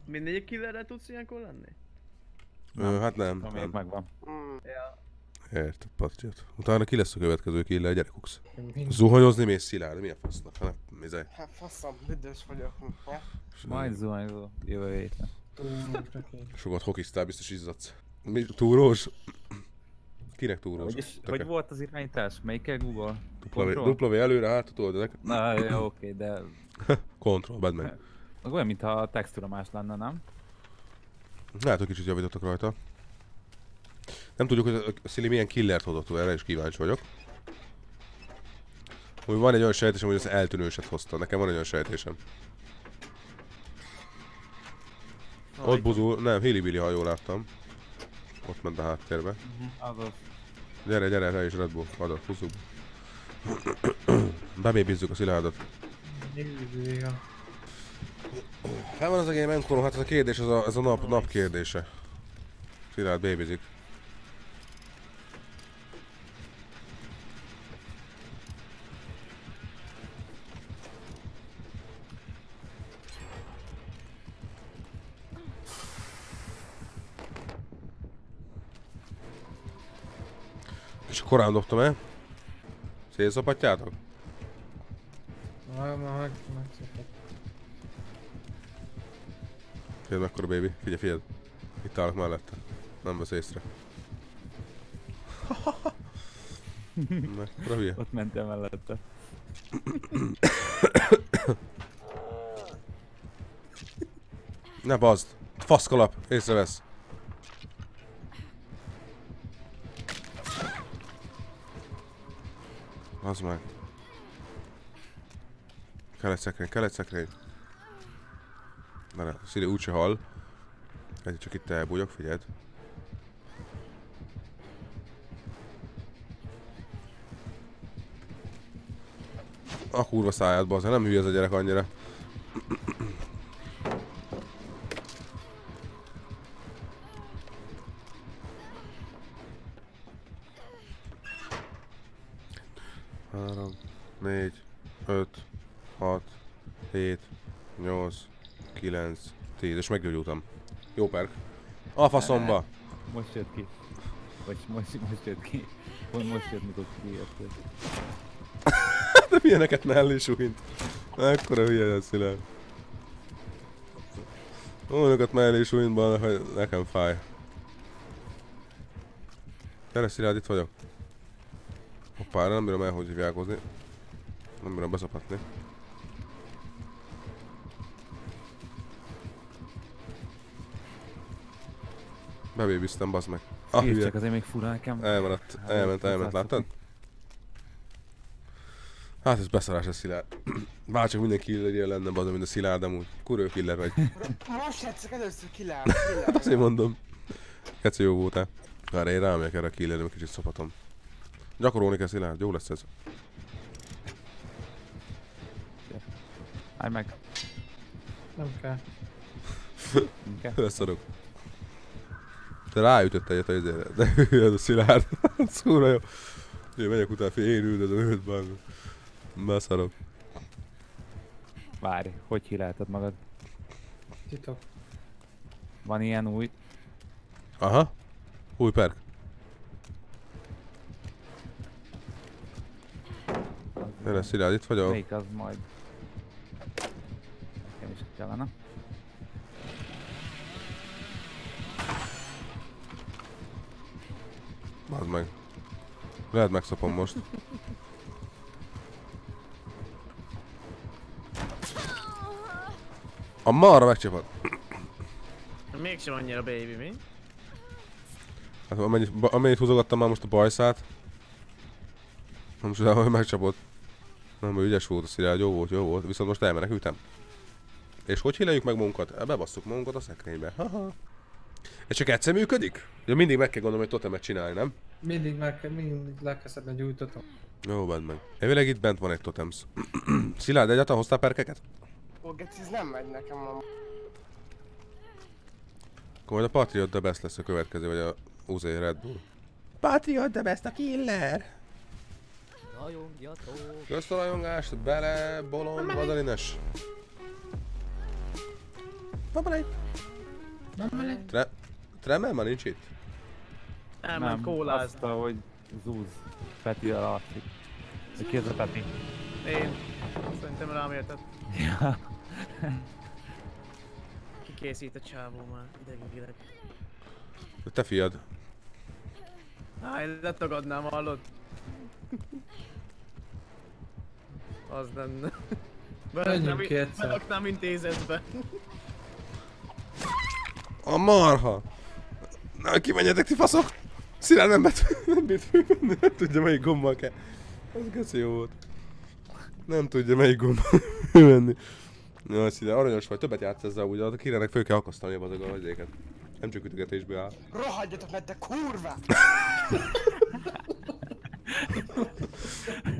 Mindegyik killerrel tudsz ilyenkor lenni? Hát nem. Még megvan. Ja. Érted, pattyot. Utána ki lesz a következő killer, gyerekuksz. Zuhanyozni mész Szilárd, milyen fasznak? Hát, mizej. Hát faszom, büdös vagyok. Ja? Majd zuhanyzó jövő héten. Sokat hokiztál, biztos izzadsz. Mi? Túrós? Kinek túrós? Hogy volt az irányítás? Melyikkel Google? W előre, hátul ezek. Na jó, oké, de... Control, bedd meg. Olyan, mintha a textúra más lenne, nem? Lehet, hogy kicsit javítottak rajta. Nem tudjuk, hogy a Szili milyen killert hozott, erre is kíváncsi vagyok. Úgy van egy olyan sejtésem, hogy az eltűnőset hozta. Nekem van egy olyan sejtésem. Ott buzul, nem, Hilly-Billy, ha jól láttam. Ott ment a háttérbe. Azaz. Gyere, te is Red Bull, adat, húzzuk. Bebébizzük a Szilárdot. Fel van az a game enkoron, hát ez a kérdés, ez a nap kérdése. Szilárd bébizik. És korán dobtam el. Szélszapatjátok? Megszokott. Figyeld mekkora baby, figyeld. Itt állok mellette. Nem vesz észre. Mekkora hülye. Ott mentem mellette. Ne bazd! Faszkalap! Észrevesz! Az meg. Kell egy szekrény. Na, Szili úgyse hall. Egy csak itt elbújok, figyeld. A kurva száját, bazd, nem hülye ez a gyerek annyira. Három, 4, 5, 6, 7, 8, 9, 10, és meggyógyultam. Jó perk. A faszomba! Most jött ki. Vagy most jött ki. Most jött, mikor kijöttél. De milyeneket mellé súlyint. Ekkora hülye ez Szilárd. Olyanokat mellé súlyintban, hogy nekem fáj. Gyere Szilárd, itt vagyok. Hoppá, nem bírom el, hogy hívjákozni. Nem bírom beszapatni. Bebébiztem, bazd meg. Ah, hülye. Csak azért még fura nekem. Elment, láttad? Hát ez beszarás ez Szilárd. Bárcsak minden killer ilyen lenne, bazd, mint a Szilárd, amúgy. Kurva killer vagy. Most játszok először killer. Hát azért mondom. Keci jó voltál. Várj, én rámegyek erre a killerre, kicsit szopatom. Gyakorolni kell Szilárd, jó lesz ez. Állj meg. Nem kell. Leszarok. Te ráütött egyet a izére. De hülye ez a Szilárd. Szúra jó. Én megyek utána, én üldözöm őt, bármi. Beszarok. Várj, hogy híráltad magad? Titok. Van ilyen új? Aha. Új perk. Gyere Szilárd, itt vagyok. Melyik az majd? Nekem is kellene. Bazd meg. Lehet megszopom most. A marra megcsapad. Mégsem annyira baby, mi? Hát amennyit húzogattam már most a bajszát. Most hogy megcsapott. Nem, hogy ügyes volt a Szilárd, jó volt, viszont most elmenekültem. És hogy híleljük meg magunkat? Bebasszuk magunkat a szekrénybe. Haha. Ez csak egyszer működik? Ja, mindig meg kell gondolni, hogy totemet csinálni, nem? Mindig le kell szedni a gyújtatom. Jó, bent meg. Elvileg itt bent van egy totems. Szilárd, egyáltalán hoztál perkeket? Ó, geci, ez nem megy nekem ma. Akkor majd a Patriot the Best lesz a következő, vagy a Uzi Red Bull. Patriot the Best a killer! Rajongjatok! Köszt a rajongást, bele, bolond, vadalines. Tremel ma nincs itt? Nem, kóláz. azt, hogy zúz. Peti alszik. Ki ez a Peti? Én. Szerintem rám értett. Ja. Kikészít a csávó már, idegileg. Te fiad. Én letagadnám, hallod? Az lenne. Menjünk ki egyszer. Beraknám intézetbe. A marha! Na, kimenjetek ti faszok! Szilárd nem bírt fölvenni, nem tudja melyik gombbal kell. Ez geci jó volt. Nem tudja melyik gombbal fölvenni. Jaj, Szilárd, aranyos vagy, többet játsz ezzel úgy, a Királynak föl kell akasztani a bazog a vazéket. Nem csak ütögetésből áll. Rohadjatok meg, te kurva!